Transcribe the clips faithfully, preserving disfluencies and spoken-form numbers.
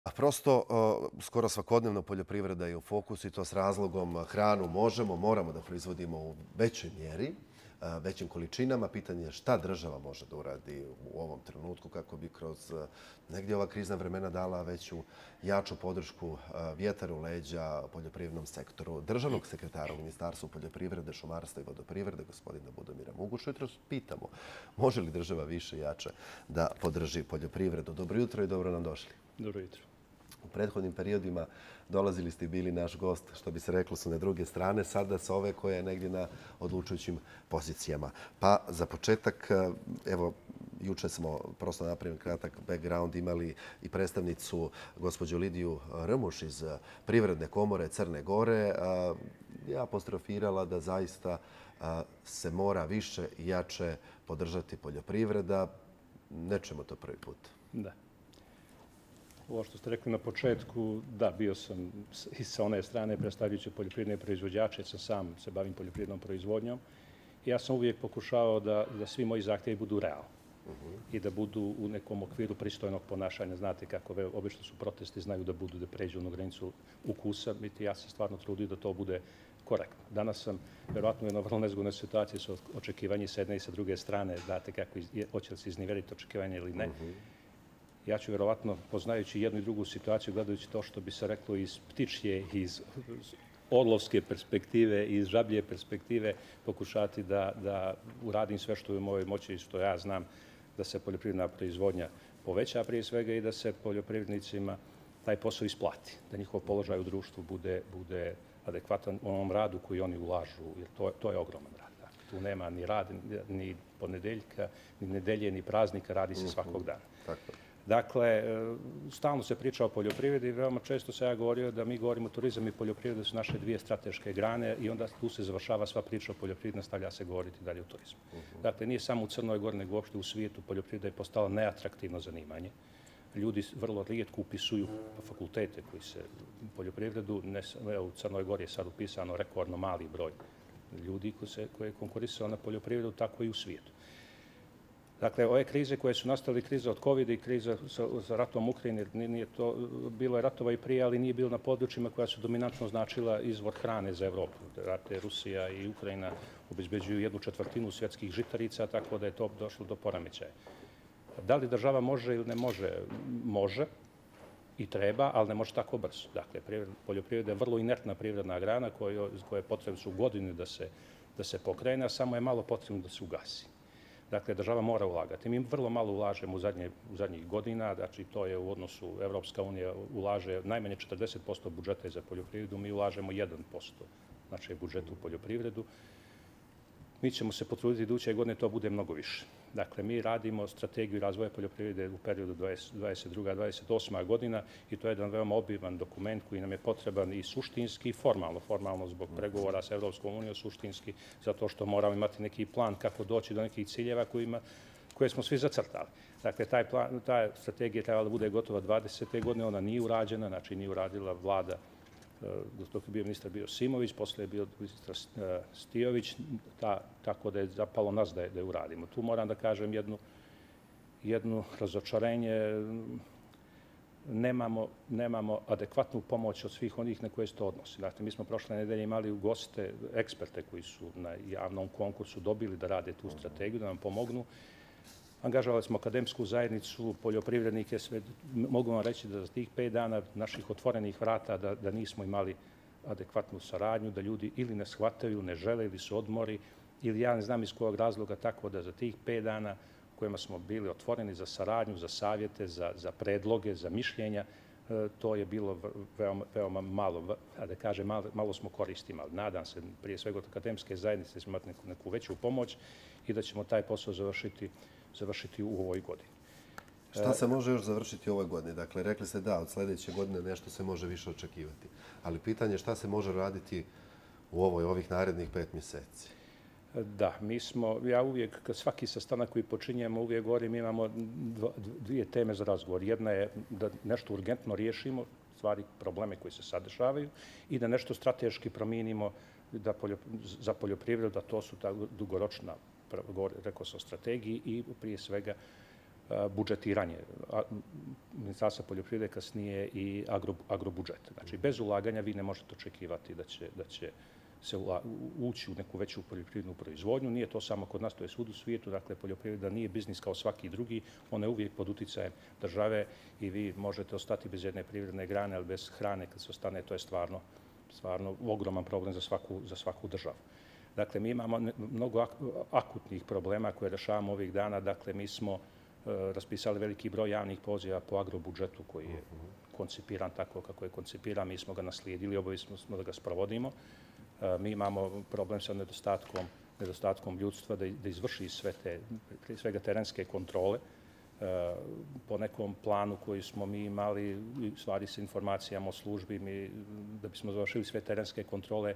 A prosto, skoro svakodnevno poljoprivreda je u fokusu i to s razlogom. Hranu možemo, moramo da proizvodimo u većoj mjeri, većim količinama. Pitanje je šta država može da uradi u ovom trenutku kako bi kroz negdje ova krizna vremena dala veću, jaču podršku, vjetar u leđa poljoprivrednom sektoru. Državnog sekretara u Ministarstvu poljoprivrede, šumarstva i vodoprivrede, gospodina Budomira Mugušu, jutros pitamo može li država više i jače da podrži poljoprivredu. Dobro jutro i dobro nam došli. Dobro jutro. U prethodnim periodima dolazili ste i bili naš gost, što bi se reklo, su na druge strane, sada sa ove koje je negdje na odlučujućim pozicijama. Pa za početak, evo, juče smo prosto napravili kratak background, imali i predstavnicu gospođu Lidiju Rmuš iz Privredne komore Crne Gore. Je apostrofirala da zaista se mora više i jače podržati poljoprivreda. Nećemo to prvi put. Da. Ovo što ste rekli na početku, da, bio sam i sa one strane predstavljajući poljoprivredne proizvođače, jer sam sam se bavim poljoprivrednom proizvodnjom. Ja sam uvijek pokušavao da, da svi moji zahtjevi budu realni i da budu u nekom okviru pristojnog ponašanja. Znate kako obično su protesti, znaju da budu da pređu onu granicu ukusa. Ja se stvarno trudim da to bude korektno. Danas sam verovatno u jednoj vrlo nezgodnoj situaciji sa očekivanjem s jedne i sa druge strane. Znate kako hoće li se izniveliti očekivanje ili ne. Ja ću vjerovatno, poznajući jednu i drugu situaciju, gledajući to što bi se reklo iz ptičje, iz orlovske perspektive, iz žablje perspektive, pokušati da, da uradim sve što je u mojoj moći i što ja znam da se poljoprivredna proizvodnja poveća prije svega i da se poljoprivrednicima taj posao isplati, da njihov položaj u društvu bude, bude adekvatan u onom radu koji oni ulažu, jer to, to je ogroman rad. Tu nema ni rad, ni ponedeljka, ni nedelje, ni praznika, radi se svakog dana. Tako. Dakle, stalno se priča o poljoprivredi i veoma često se ja govorio da mi govorimo turizam i poljoprivreda su naše dvije strateške grane i onda tu se završava sva priča o poljoprivredi, nastavlja se govoriti dalje o turizmu. Dakle, nije samo u Crnoj Gori, nego uopšte u svijetu poljoprivreda je postala neatraktivno zanimanje. Ljudi vrlo rijetko upisuju fakultete koji se poljoprivredu, ne, u Crnoj Gori je sad upisano rekordno mali broj ljudi koji, se, koji je konkurisao na poljoprivredu, tako i u svijetu. Dakle, ove krize koje su nastale, kriza od kovida i kriza sa, sa ratom u Ukrajini, nije to, bilo je ratova i prije, ali nije bilo na područjima koja su dominantno značila izvor hrane za Evropu. Dakle, Rusija i Ukrajina obezbeđuju jednu četvrtinu svjetskih žitarica, tako da je to došlo do poremećaja. Da li država može ili ne može? Može i treba, ali ne može tako brzo. Dakle, poljoprivreda je vrlo inertna privredna grana koja, koja je potrebno su godine da se, da se pokrene, a samo je malo potrebno da se ugasi. Dakle, država mora ulagati. Mi vrlo malo ulažemo u, zadnje, u zadnjih godina, znači to je u odnosu, Evropska unija ulaže najmanje četrdeset posto budžeta za poljoprivredu, mi ulažemo jedan posto znači budžeta u poljoprivredu. Mi ćemo se potruditi iduće godine to bude mnogo više. Dakle, mi radimo strategiju razvoja poljoprivrede u periodu dvadeset druga do dvadeset osma godina i to je jedan veoma obiman dokument koji nam je potreban i suštinski i formalno. Formalno zbog pregovora sa Evropskom unijom, suštinski zato što moramo imati neki plan kako doći do nekih ciljeva kojima, koje smo svi zacrtali. Dakle, taj plan, ta strategija trebala da bude gotova dvadesete godine, ona nije urađena, znači nije uradila vlada. Dok je bio ministar bio Simović, posle je bio ministar Stijović, ta, tako da je zapalo nas da je, da je uradimo. Tu moram da kažem jednu, jednu razočarenje. Nemamo, nemamo adekvatnu pomoć od svih onih na koje se to odnosi. Dakle, mi smo prošle nedelje imali u goste eksperte koji su na javnom konkursu dobili da rade tu strategiju, da nam pomognu. Angažovali smo akademsku zajednicu, poljoprivrednike, sve. Mogu vam reći da za tih pet dana naših otvorenih vrata da, da nismo imali adekvatnu saradnju, da ljudi ili ne shvataju, ne žele ili su odmori, ili ja ne znam iz kojeg razloga, tako da za tih pet dana u kojima smo bili otvoreni za saradnju, za savjete, za, za predloge, za mišljenja, to je bilo veoma, veoma malo, a da kažem, malo, malo smo koristili. Nadam se, prije svega od akademske zajednice, da ćemo imati neku, neku veću pomoć i da ćemo taj posao završiti završiti u ovoj godini. Šta se može još završiti u ovoj godini? Dakle, rekli ste da, od sljedeće godine nešto se može više očekivati. Ali pitanje je šta se može raditi u ovoj, ovih narednih pet mjeseci? Da, mi smo, ja uvijek, kad svaki sastanak koji počinjemo, uvijek govorim, mi imamo dva, dvije teme za razgovor. Jedna je da nešto urgentno riješimo, stvari, probleme koji se sad dešavaju, i da nešto strateški promijenimo da poljop, za poljoprivredu, da to su ta dugoročna, rekao sam o strategiji i prije svega budžetiranje Ministarstva poljoprivrede, kasnije i agro, agrobudžet. Znači, bez ulaganja vi ne možete očekivati da će, da će se ući u neku veću poljoprivrednu proizvodnju. Nije to samo kod nas, to je svud u svijetu. Dakle, poljoprivreda nije biznis kao svaki drugi. Ona je uvijek pod uticajem države i vi možete ostati bez jedne privredne grane, ali bez hrane kad se ostane, to je stvarno, stvarno ogroman problem za svaku, za svaku državu. Dakle, mi imamo mnogo akutnih problema koje rešavamo ovih dana. Dakle, mi smo raspisali veliki broj javnih poziva po agrobudžetu koji je koncipiran tako kako je koncipiran. Mi smo ga naslijedili, obavezni smo da ga sprovodimo. Mi imamo problem sa nedostatkom, nedostatkom ljudstva da, da izvrši sve te, prije svega terenske kontrole. Po nekom planu koji smo mi imali, stvari sa informacijama o službi, mi, da bismo završili sve terenske kontrole,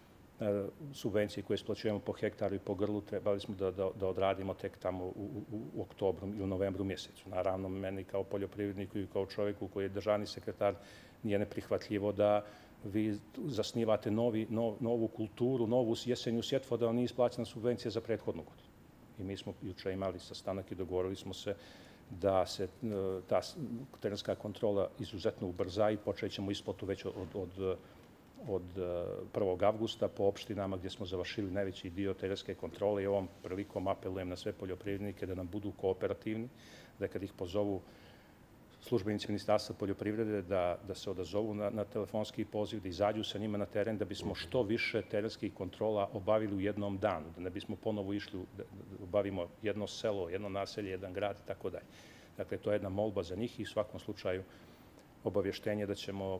subvencije koje isplaćujemo po hektaru i po grlu, trebali smo da, da, da odradimo tek tamo u, u, u oktobru i u novembru mjesecu. Naravno, meni kao poljoprivredniku i kao čovjeku koji je državni sekretar nije neprihvatljivo da vi zasnivate novi, nov, novu kulturu, novu jesenju sjetvu, da vam nije isplaćena subvencija za prethodnu godinu. I mi smo juče imali sastanak i dogovorili smo se da se ta terenska kontrola izuzetno ubrza i počet ćemo isplatu već od, od od prvog avgusta po opštinama gdje smo završili najveći dio terenske kontrole i ovom prilikom apelujem na sve poljoprivrednike da nam budu kooperativni, da kad ih pozovu službenici Ministarstva poljoprivrede da, da se odazovu na, na telefonski poziv, da izađu sa njima na teren, da bismo što više terenskih kontrola obavili u jednom danu, da ne bismo ponovo išli, da, da obavimo jedno selo, jedno naselje, jedan grad i tako dalje. Dakle, to je jedna molba za njih i u svakom slučaju obavještenje da ćemo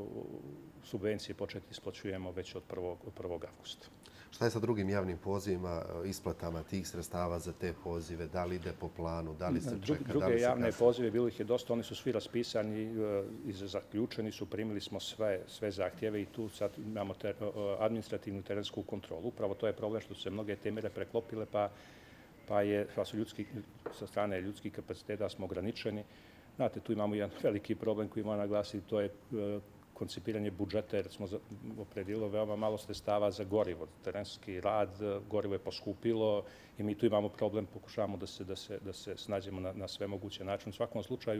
subvencije početi isplaćujemo već od prvog avgusta. Šta je sa drugim javnim pozivima, isplatama tih sredstava za te pozive? Da li ide po planu, da li se čeka? Druge da li se javne kasnije? pozive, bilo ih je dosta, oni su svi raspisani i zaključeni su, primili smo sve, sve zahtjeve i tu sad imamo ter, administrativnu terensku kontrolu. Upravo to je problem što su se mnoge te mjere preklopile, pa, pa je, pa su ljudski, sa strane ljudskih kapaciteta smo ograničeni. Znate, tu imamo jedan veliki problem koji moram naglasiti, to je koncipiranje budžeta, jer smo opredijelili veoma malo sredstava za gorivo. Terenski rad, gorivo je poskupilo i mi tu imamo problem, pokušavamo da se, da se, da se snađemo na, na sve moguće načine. U svakom slučaju,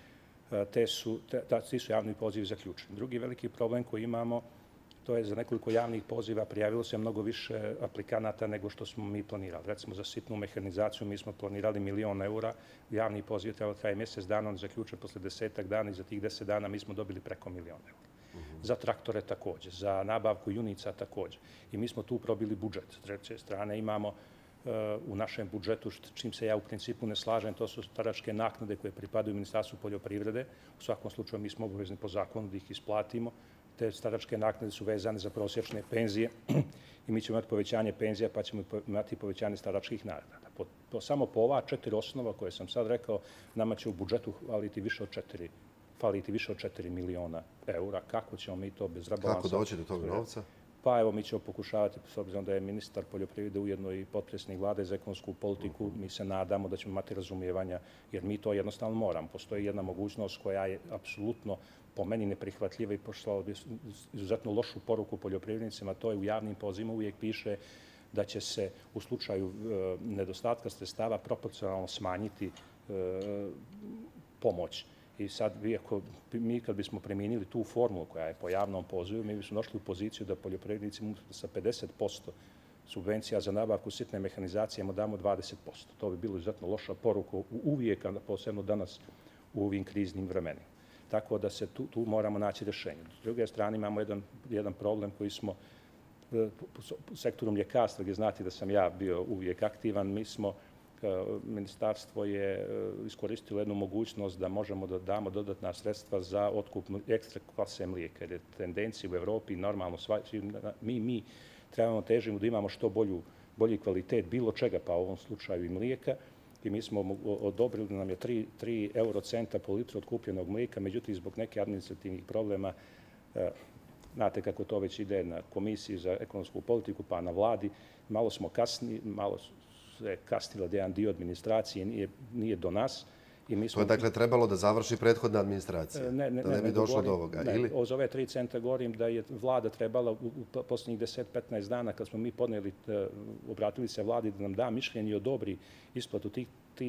te su, te, ti su javni pozivi zaključeni. Drugi veliki problem koji imamo, to je za nekoliko javnih poziva prijavilo se mnogo više aplikanata nego što smo mi planirali. Recimo, za sitnu mehanizaciju mi smo planirali milion eura, javni poziv trebalo traje mjesec dana, on zaključen posle desetak dana i za tih deset dana mi smo dobili preko milion eura. Mm-hmm. Za traktore također, za nabavku junica također. I mi smo tu probili budžet. S treće strane imamo uh, u našem budžetu, čim se ja u principu ne slažem, to su staračke naknade koje pripadaju Ministarstvu poljoprivrede. U svakom slučaju mi smo obavezni po zakonu da ih isplatimo. Te staračke naknade su vezane za prosječne penzije i mi ćemo imati povećanje penzija pa ćemo imati povećanje staračkih naknada. Po, po, samo po ova četiri osnova koje sam sad rekao, nama će u budžetu faliti više od četiri, faliti više od četiri miliona eura. Kako ćemo mi to bez rebalansa? Kako doći do tog novca? Pa evo, mi ćemo pokušavati, s obzirom da je ministar poljoprivrede ujedno i potpredsjednik vlade za ekonomsku politiku, mi se nadamo da ćemo imati razumijevanja, jer mi to jednostavno moramo. Postoji jedna mogućnost koja je apsolutno po meni neprihvatljiva i poslala bi izuzetno lošu poruku poljoprivrednicima. To je u javnim pozivima uvijek piše da će se u slučaju e, nedostatka sredstava proporcionalno smanjiti e, pomoć. I sad, vi ako, mi kad bismo primijenili tu formulu koja je po javnom pozivu, mi bismo došli u poziciju da poljoprivrednici sa pedeset posto subvencija za nabavku sitne mehanizacije mu damo dvadeset posto. To bi bilo izuzetno loša poruka uvijek, posebno danas u ovim kriznim vremenima. Tako da se tu, tu moramo naći rješenje. S druge strane imamo jedan, jedan problem koji smo u sektoru mljekarstva, gdje znate da sam ja bio uvijek aktivan, mi smo ministarstvo je iskoristilo jednu mogućnost da možemo da damo dodatna sredstva za otkup ekstra klase mlijeka. Jer je tendencija u Evropi normalno, mi, mi trebamo težimo da imamo što bolju, bolji kvalitet bilo čega, pa u ovom slučaju i mlijeka. I mi smo odobrili da nam je tri eurocenta po litru otkupljenog mlijeka, međutim, zbog neke administrativnih problema, znate kako to već ide na komisiji za ekonomsku politiku, pa na vladi, malo smo kasni, malo se kasnila da jedan dio administracije nije, nije do nas. I mi smo... To je dakle trebalo da završi prethodna administracija, ne, ne, da ne bi ne, došlo govorim, do ovoga, ne, ili? Uz ove tri centa govorim da je vlada trebala u, u posljednjih deset do petnaest dana, kad smo mi podnijeli, obratili se vladi da nam da mišljenje i odobri isplatu tih, tih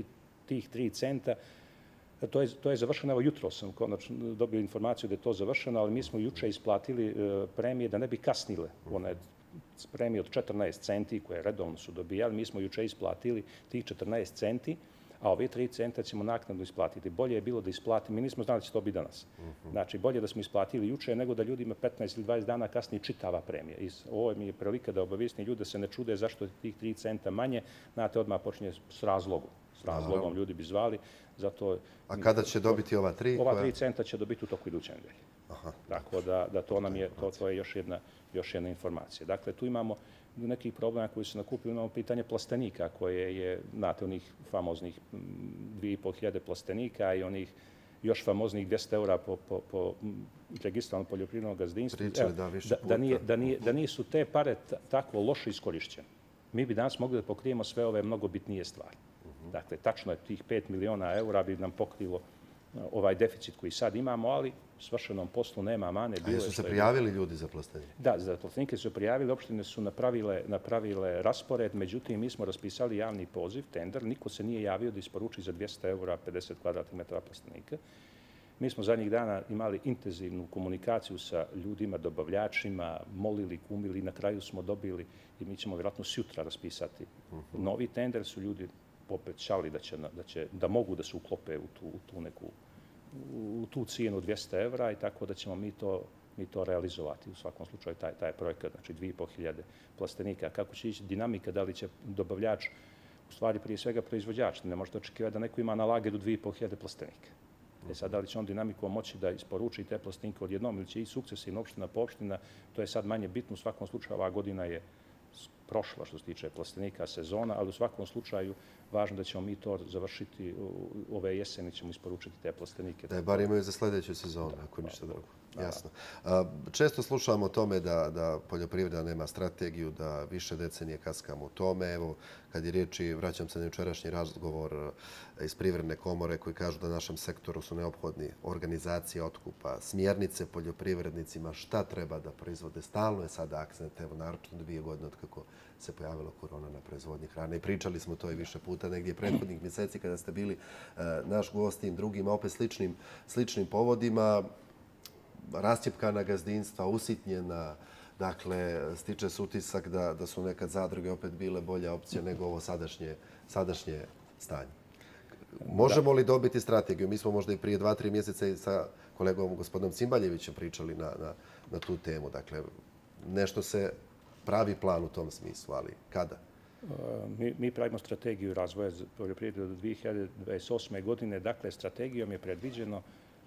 tih tri centa, to je, to je završeno, evo jutro sam konačno dobio informaciju da je to završeno, ali mi smo juče isplatili premije da ne bi kasnile. One premije od četrnaest centi koje redovno su dobijali, mi smo juče isplatili tih četrnaest centi, a ove tri centa ćemo naknadno isplatiti. Bolje je bilo da isplatimo, mi nismo znali da će to biti danas. Znači, bolje da smo isplatili juče nego da ljudima petnaest ili dvadeset dana kasnije čitava premija. I ovo mi je prilika da obavijestim ljude se ne čude zašto je tih tri centa manje. Znate, odmah počinje s razlogom. S razlogom ljudi bi zvali. Zato, a kada će dobiti ova tri? Ova tri centa će dobiti u toku iduće nedelje. Tako da, da to nam je, to, to je još jedna, još jedna informacija. Dakle, tu imamo nekih problema koji se nakupili. Imamo pitanje plastenika koje je, znate, onih famoznih dvije i pol hiljade plastenika i onih još famoznih dvjesto eura po, po, po registralnom poljoprivrednom gazdinstvu. Pričali, da, više da, da, nije, da, nije, da nisu te pare tako loše iskorišćene. Mi bi danas mogli da pokrijemo sve ove mnogo bitnije stvari. Dakle, tačno je tih pet miliona eura bi nam pokrilo ovaj deficit koji sad imamo, ali svršenom poslu nema mane. A jesu se prijavili ljudi za plastenike? Da, za plastenike su prijavili, opštine su napravile, napravile raspored, međutim, mi smo raspisali javni poziv, tender, niko se nije javio da isporuči za dvjesto eura pedeset kvadratnih metara plastenika. Mi smo zadnjih dana imali intenzivnu komunikaciju sa ljudima, dobavljačima, molili, kumili, na kraju smo dobili i mi ćemo vjerojatno sutra raspisati novi tender, su ljudi obećali da će, da će, da mogu da se uklope u tu, u tu neku, u tu cijenu dvjesto evra i tako da ćemo mi to, mi to realizovati. U svakom slučaju taj, taj projekat, znači dvije i pol hiljade plastenika. Kako će ići dinamika, da li će dobavljač, u stvari prije svega proizvođač, ne možete očekivati da neko ima na lageru dvije i pol hiljade plastenika. E sad, da li će on dinamikom moći da isporuči te plastenike odjednom ili će i sukcesivno opština po opština, to je sad manje bitno. U svakom slučaju ova godina je prošla što se tiče plastenika sezona, ali u svakom slučaju važno da ćemo mi to završiti ove jeseni, ćemo isporučiti te plastenike. Da je bar imaju za sljedeću sezonu, ako ništa drugo. Jasno. Često slušamo o tome da, da poljoprivreda nema strategiju, da više decenije kaskamo u tome. Evo, kad je riječ i vraćam se na jučerašnji razgovor iz Privredne komore koji kažu da našem sektoru su neophodni organizacije otkupa, smjernice poljoprivrednicima, šta treba da proizvode. Stalno je sada akcent, evo, naročito dvije godine od kako se pojavila korona na proizvodnji hrane. I pričali smo to i više puta negdje prethodnih mjeseci kada ste bili naš gost i drugima, opet sličnim, sličnim povodima. Rascjepkana gazdinstva, usitnjena, dakle, stiče se utisak da, da su nekad zadruge opet bile bolja opcija nego ovo sadašnje, sadašnje stanje. Možemo li dobiti strategiju? Mi smo možda i prije dva, tri mjeseca i sa kolegom gospodinom Cimbaljevićem pričali na, na, na tu temu. Dakle, nešto se pravi plan u tom smislu, ali kada? Mi, mi pravimo strategiju razvoja poljoprivrede do dvije hiljade dvadeset osme. godine. Dakle, strategijom je predviđeno.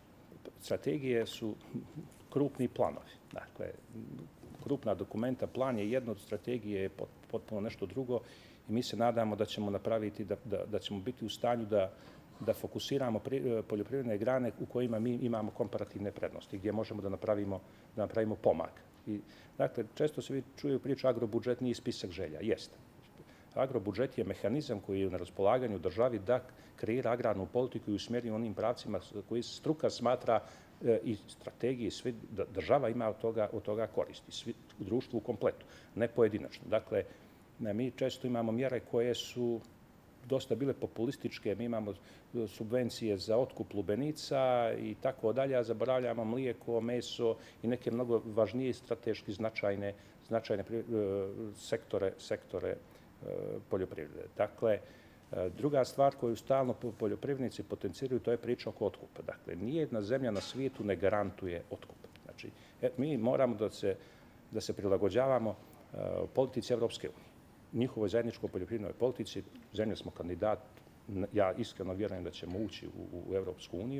Strategije su krupni planovi. Dakle, krupna dokumenta, plan je jedno, od strategije je potpuno nešto drugo i mi se nadamo da ćemo napraviti, da, da, da ćemo biti u stanju da, da fokusiramo pri, poljoprivredne grane u kojima mi imamo komparativne prednosti, gdje možemo da napravimo, da napravimo pomak. I, dakle, često se čuju priču agrobudžet nije spisak želja. Jeste. Agrobudžet je mehanizam koji je na raspolaganju državi da kreira agrarnu politiku i usmjeri onim pravcima koji struka smatra e, i strategije, svi, da država ima od toga, od toga koristi, svi u društvu u kompletu, ne pojedinačno. Dakle, ne, mi često imamo mjere koje su dosta bile populističke, mi imamo subvencije za otkup lubenica i tako dalje, a zaboravljamo mlijeko, meso i neke mnogo važnije strateški značajne, značajne e, sektore, sektore poljoprivrede. Dakle, druga stvar koju stalno poljoprivrednici potenciraju, to je priča oko otkupa. Dakle, nijedna zemlja na svijetu ne garantuje otkup. Znači, mi moramo da se, da se prilagođavamo politici Evropske unije. Njihovoj zajedničkoj poljoprivrednoj politici, zemlja smo kandidat, ja iskreno vjerujem da ćemo ući u, u Evropsku uniju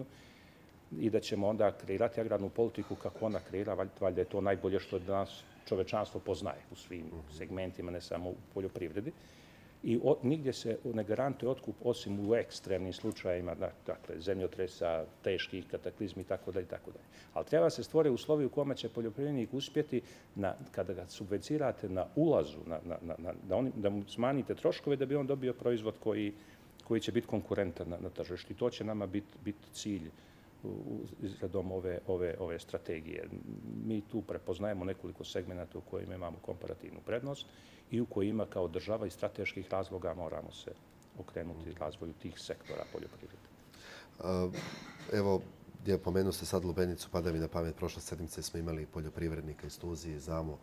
i da ćemo onda kreirati agrarnu politiku kako ona kreira, valjda je to najbolje što danas čovečanstvo poznaje u svim segmentima, ne samo u poljoprivredi. I o, nigdje se ne garantuje otkup osim u ekstremnim slučajevima, dakle, zemljotresa, teških kataklizmi itd. itd. Ali treba se stvore uslovi u kome će poljoprivrednik uspjeti na, kada ga subvencirate na ulazu, na, na, na, da, on, da mu smanjite troškove da bi on dobio proizvod koji, koji će biti konkurentan na, na tržištu. I to će nama biti bit cilj izradom ove, ove, ove strategije. Mi tu prepoznajemo nekoliko segmenata u kojima imamo komparativnu prednost i u kojima kao država iz strateških razloga moramo se okrenuti razvoju tih sektora poljoprivrede. Evo, gdje pomenu ste sad lubenicu, pada mi na pamet, prošle sedmice smo imali poljoprivrednika iz Tuzije, znamo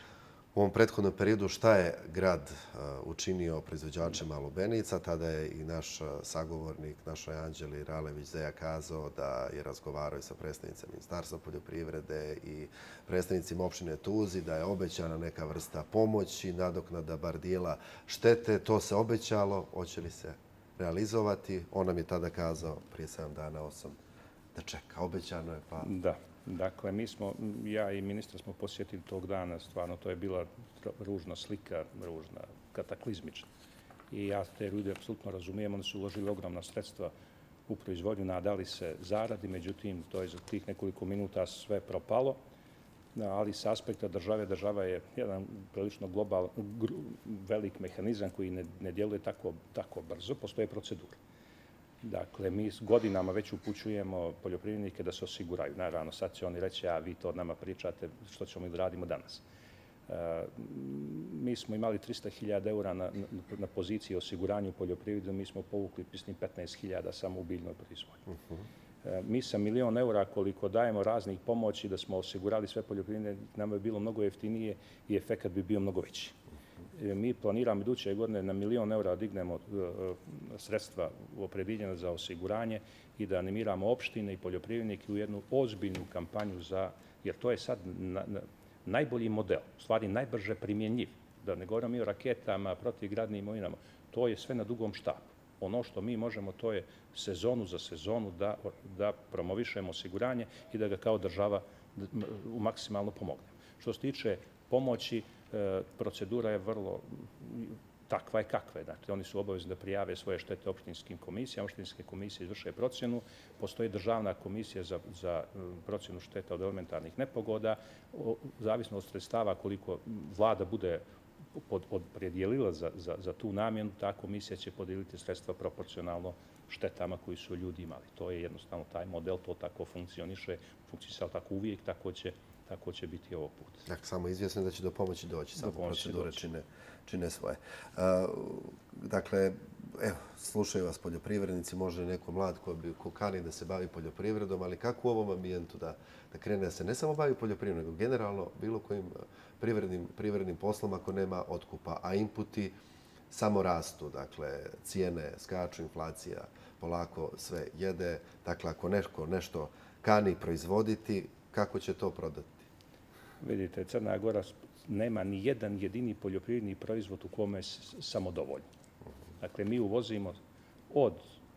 u ovom prethodnom periodu šta je grad učinio proizvođačima lubenica. Tada je i naš sagovornik, našoj Anđeli Ralević-Zeja kazao da je razgovarao sa predstavnicima Ministarstva poljoprivrede i predstavnicima opštine Tuzi, da je obećana neka vrsta pomoći, nadoknada bar dijela štete. To se obećalo, hoće li se realizovati? On nam je tada kazao prije sedam dana, osam, da čeka. Obećano je pa... Da. Dakle, mi smo, ja i ministar smo posjetili tog dana, stvarno to je bila ružna slika, ružna, kataklizmična. I ja te ljude apsolutno razumijem, oni su uložili ogromna sredstva u proizvodnju, nadali se zaradi, međutim, to je za tih nekoliko minuta sve propalo, ali s aspekta države, država je jedan prilično global, velik mehanizam koji ne, ne djeluje tako, tako brzo, postoje procedure. Dakle, mi godinama već upućujemo poljoprivrednike da se osiguraju. Naravno, sad će oni reći, a vi to od nama pričate, što ćemo mi da radimo danas. E, mi smo imali trista hiljada eura na, na, na poziciji osiguranja u poljoprivredu, mi smo povukli, mislim, petnaest hiljada samo u biljnoj proizvodnji. Uh -huh. e, mi sa milion eura, koliko dajemo raznih pomoći da smo osigurali sve poljoprivredne, nama je bilo mnogo jeftinije i efekat bi bio mnogo veći. Mi planiramo iduće godine na milion eura dignemo sredstva opredijeljena za osiguranje i da animiramo opštine i poljoprivrednike u jednu ozbiljnu kampanju za, jer to je sad na, na, najbolji model, u stvari najbrže primjenjiv. Da ne govorimo mi o raketama, protivgradnim imovinama, to je sve na dugom štapu. Ono što mi možemo, to je sezonu za sezonu da, da promovišemo osiguranje i da ga kao država maksimalno pomognemo. Što se tiče pomoći, procedura je vrlo takva je kakva je. Dakle, oni su obavezni da prijave svoje štete opštinskim komisijama, opštinske komisije izvrše procjenu, postoji državna komisija za, za procjenu šteta od elementarnih nepogoda, o, zavisno od sredstava koliko vlada bude opredjelila za, za, za tu namjenu, ta komisija će podijeliti sredstva proporcionalno štetama koji su ljudi imali. To je jednostavno taj model, to tako funkcioniše, funkcionisao tako uvijek, tako će tako će biti ovog puta. Dakle, samo izvjesno da će do pomoći doći, samo procedure čine, čine svoje. Uh, dakle, evo, slušaju vas poljoprivrednici, možda i neko mlad ko, bi, ko kani da se bavi poljoprivredom, ali kako u ovom ambijentu da, da krene da se ne samo bavi poljoprivredom, nego generalno bilo kojim privrednim, privrednim poslom ako nema otkupa, a inputi samo rastu, dakle, cijene skaču, inflacija polako sve jede. Dakle, ako neko nešto kani proizvoditi, kako će to prodati? Vidite, Crna Gora nema ni jedan jedini poljoprivredni proizvod u kome je samodovoljno. Dakle, mi uvozimo od,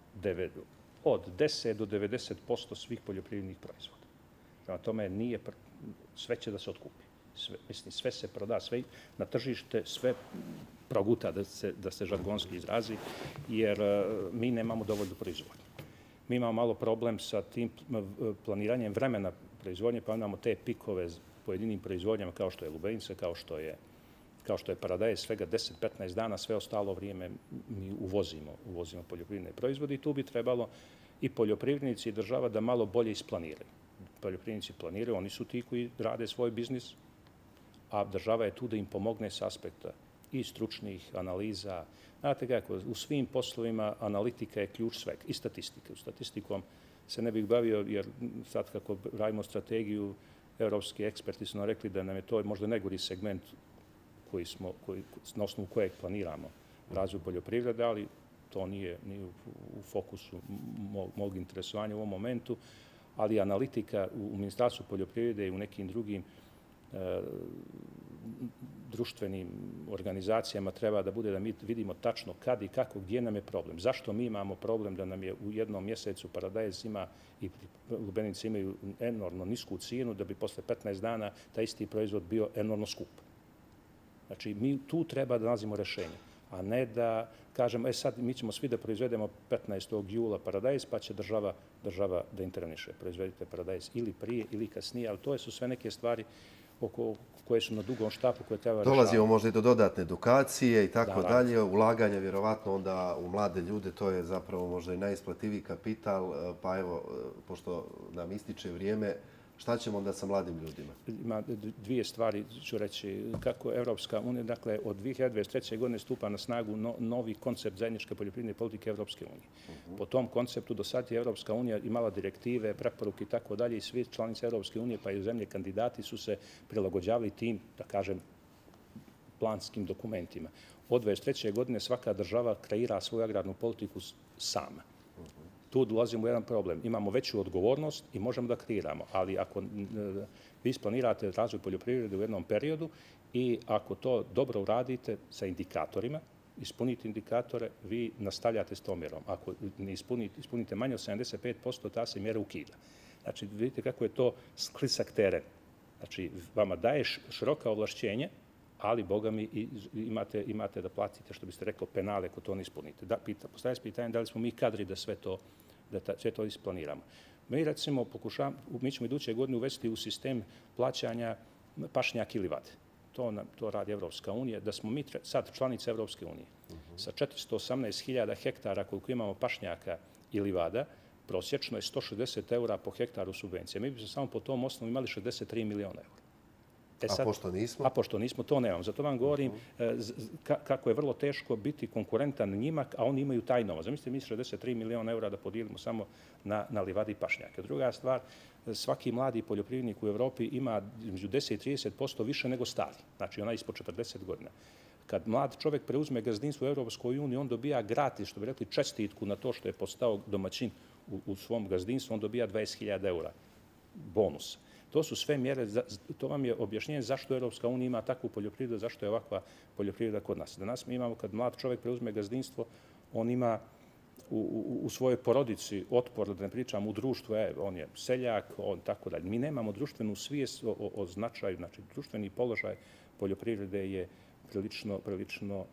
od deset do devedeset posto svih poljoprivrednih proizvoda. Prema tome, nije, sve će da se otkupi. Sve, mislim, sve se proda, sve na tržište, sve proguta, da se, da se žargonski izrazi, jer mi nemamo dovoljno proizvodnje. Mi imamo malo problem sa tim planiranjem vremena proizvodnje, pa imamo te pikove pojedinim proizvodnjama kao što je lubenica, kao što je, kao što je paradajz, svega deset do petnaest dana, sve ostalo vrijeme mi uvozimo, uvozimo poljoprivredne proizvode i tu bi trebalo i poljoprivrednici i država da malo bolje isplaniraju. Poljoprivrednici planiraju, oni su ti koji rade svoj biznis, a država je tu da im pomogne s aspekta i stručnih analiza. Znate kako, u svim poslovima analitika je ključ svega i statistike. U statistikom se ne bih bavio, jer sad kako radimo strategiju, evropski eksperti su nam rekli da nam je to možda najgori segment koji smo, koji, na osnovu kojeg planiramo razvoj poljoprivrede, ali to nije, nije u, u fokusu mog, mog interesovanja u ovom momentu, ali analitika u, u Ministarstvu poljoprivrede i u nekim drugim e, društvenim organizacijama treba da bude da mi vidimo tačno kad i kako, gdje nam je problem. Zašto mi imamo problem da nam je u jednom mjesecu paradajz ima i lubenice imaju enormno nisku cijenu, da bi posle petnaest dana taj isti proizvod bio enormno skup. Znači, mi tu treba da nalazimo rješenje, a ne da kažemo, e sad mi ćemo svi da proizvedemo petnaestog jula paradajz, pa će država, država da interveniše. Proizvedite paradajz ili prije ili kasnije, ali to su sve neke stvari oko koje su na dugom štapu koje treba rešavati. Dolazimo možda i do dodatne edukacije i tako dalje, ulaganja vjerovatno onda u mlade ljude, to je zapravo možda i najisplativiji kapital, pa evo, pošto nam ističe vrijeme, Šta ćemo onda sa mladim ljudima? Ima dvije stvari, ću reći. Kako Evropska unija, dakle, od dvije hiljade dvadeset treće. godine stupa na snagu no, novi koncept zajedničke poljoprivredne politike Evropske unije. Uh-huh. Po tom konceptu do sad je Evropska unija imala direktive, preporuke i tako dalje i svi članice Evropske unije, pa i zemlje kandidati su se prilagođavali tim, da kažem, planskim dokumentima. Od dvadeset treće. godine svaka država kreira svoju agrarnu politiku sama. Tu dolazimo u jedan problem. Imamo veću odgovornost i možemo da kreiramo, ali ako vi isplanirate razvoj poljoprivrede u jednom periodu i ako to dobro uradite sa indikatorima, ispunite indikatore, vi nastavljate s tom mjerom. Ako ne ispunite, ispunite manje od sedamdeset pet posto, ta se mjera ukida. Znači, vidite kako je to sklisak teren. Znači, vama daješ široka ovlašćenja, ali, boga mi, imate, imate da platite, što biste rekao, penale ako to ne ispunite. Da, pita, postavlja se pitanje da li smo mi kadri da sve to, da ta, sve to isplaniramo. Mi, recimo, pokušavamo, mi ćemo iduće godine uvesti u sistem plaćanja pašnjak i livade. To, nam, to radi Evropska unija, da smo mi sad članice Evropske unije. Uh-huh. Sa četiristo osamnaest hiljada hektara koliko imamo pašnjaka i livada, prosječno je sto šezdeset eura po hektaru subvencije. Mi bi samo po tom osnovu imali šezdeset tri miliona eura. E sad, a pošto nismo? A pošto nismo, to nemamo. Zato vam govorim uh-huh. ka, kako je vrlo teško biti konkurentan njima, a oni imaju taj novac. Zamislite, mi šezdeset tri miliona eura da podijelimo samo na, na livadi i pašnjake. Druga stvar, svaki mladi poljoprivrednik u Evropi ima između deset i trideset posto više nego stari. Znači, ona ispod četrdeset godina. Kad mlad čovjek preuzme gazdinstvo u Evropskoj uniji, on dobija gratis, što bi rekli, čestitku na to što je postao domaćin u, u svom gazdinstvu, on dobija dvadeset hiljada eura bonus. To su sve mjere, to vam je objašnjenje zašto Evropska unija ima takvu poljoprivredu, zašto je ovakva poljoprivreda kod nas. Danas mi imamo, kad mlad čovjek preuzme gazdinstvo, on ima u, u, u svojoj porodici otpor, da ne pričam, u društvu, e, on je seljak, on tako dalje. Mi nemamo društvenu svijest o, o, o značaju, znači društveni položaj poljoprivrede je prilično, prilično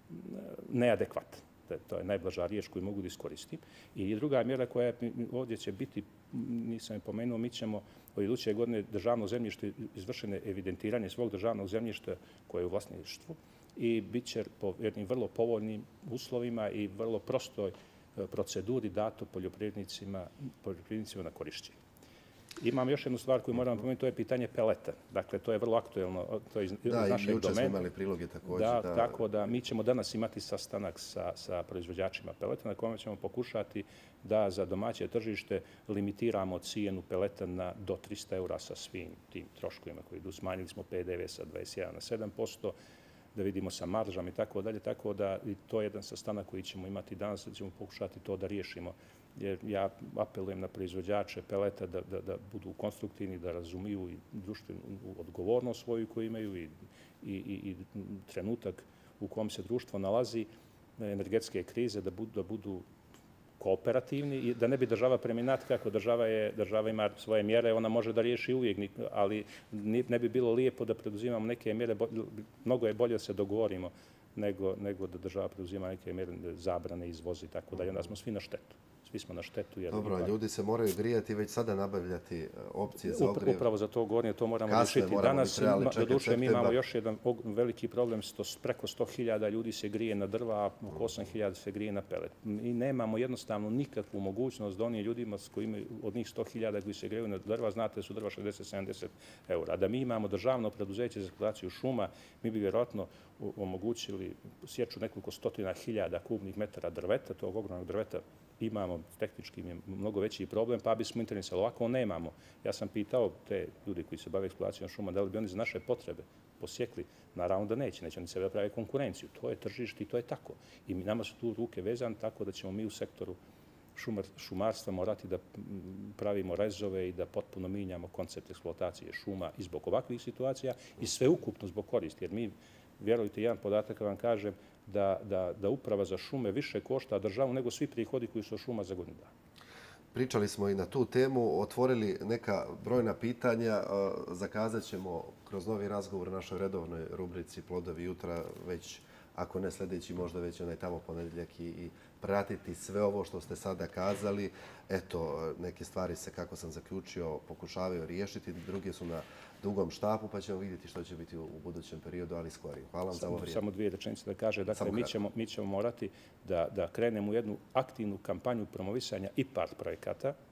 neadekvatan. To je najblaža riječ koju mogu da iskoristim. I druga mjera koja ovdje će biti, nisam je pomenuo, mi ćemo od iduće godine državno zemljište izvršene evidentiranje svog državnog zemljišta koje je u vlasništvu i bit će po jednim vrlo povoljnim uslovima i vrlo prostoj proceduri dato poljoprivrednicima, poljoprivrednicima na korišćenje. Imam još jednu stvar koju moram pomenuti, to je pitanje peleta. Dakle, to je vrlo aktuelno, to je iz, da, iz našeg domena. Da, i juče smo imali priloge također. Da, da, tako da mi ćemo danas imati sastanak sa, sa proizvođačima peleta na kome ćemo pokušati da za domaće tržište limitiramo cijenu peleta na do trista eura sa svim tim troškovima koji idu. Smanjili smo P D V sa dvadeset jedan na sedam posto, da vidimo sa maržama i tako dalje, tako da i to je jedan sastanak koji ćemo imati danas, da ćemo pokušati to da riješimo. Jer ja apelujem na proizvođače peleta da, da, da budu konstruktivni, da razumiju i društvenu odgovornost svoju koju imaju i, i, i trenutak u kom se društvo nalazi, energetske krize, da budu, da budu kooperativni i da ne bi država preminat kako država, je, država ima svoje mjere, ona može da riješi uvijek, ali ne bi bilo lijepo da preduzimamo neke mjere, mnogo je bolje da se dogovorimo nego, nego da država preduzima neke mjere zabrane, izvozi i tako dalje, onda smo svi na štetu. Svi smo na štetu. Jer dobro, ipak ljudi se moraju grijati i već sada nabavljati opcije za ogrijev. Upravo za to govorim, to moramo riješiti. Danas, do duše, mi imamo još jedan veliki problem, sto, preko sto hiljada ljudi se grije na drva, a oko osam hiljada se grije na pelet. I nemamo jednostavno nikakvu mogućnost da onim ljudima koji imaju od njih sto hiljada koji se greju na drva, znate da su drva šezdeset do sedamdeset eura. Da mi imamo državno preduzeće za eksploataciju šuma, mi bi vjerojatno omogućili sječu nekoliko stotina hiljada kubnih metara drveta, tog ogromnog drveta imamo, tehnički je mnogo veći problem, pa bismo internisali. Ovako nemamo. Ja sam pitao te ljudi koji se bave eksploatacijom šuma, da li bi oni za naše potrebe posjekli. Naravno da neće, neće oni sebe da pravi konkurenciju. To je tržište i to je tako. I mi, nama su tu ruke vezane tako da ćemo mi u sektoru šumar, šumarstva morati da pravimo rezove i da potpuno minjamo koncept eksploatacije šuma i zbog ovakvih situacija i sve ukupno zbog koristi. Jer mi, vjerujte, jedan podatak vam kažem, da, da, da uprava za šume više košta državu nego svi prihodi koji su od šuma za godinu dana. Pričali smo i na tu temu, otvorili neka brojna pitanja. Zakazat ćemo kroz novi razgovor u našoj redovnoj rubrici Plodovi jutra, već ako ne sljedeći, možda već onaj tamo ponedjeljak i, i pratiti sve ovo što ste sada kazali. Eto, neke stvari se, kako sam zaključio, pokušavaju riješiti, druge su na dugom štapu, pa ćemo vidjeti što će biti u budućem periodu, ali skorije. Hvala vam za ovo vrijeme. Samo dvije rečenice da kaže. Dakle, mi ćemo, mi ćemo morati da, da krenemo u jednu aktivnu kampanju promovisanja I P A R D projekata,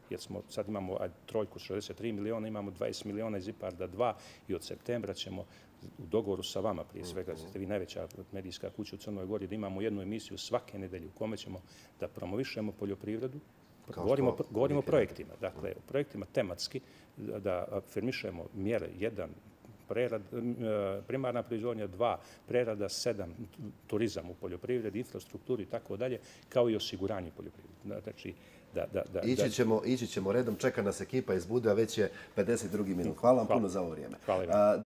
jer smo, sad imamo ajde, trojku šezdeset tri miliona, imamo dvadeset miliona iz IPARD-a dva i od septembra ćemo u dogovoru sa vama, prije svega, ste vi najveća medijska kuća u Crnoj Gori, da imamo jednu emisiju svake nedelje u kome ćemo da promovišemo poljoprivredu. Govorimo, govorimo o projektima, dakle, o projektima tematski, da afirmišemo mjere, jedan, prerad, primarna proizvodnja, dva, prerada, sedam, turizam u poljoprivredi, infrastrukturi i tako dalje, kao i osiguranje poljoprivrede. Znači, da, da, da, ići, ćemo, ići ćemo redom, čeka nas ekipa iz Bude, a već je pedeset drugi minut. Hvala vam Hvala. puno za ovo vrijeme. Hvala.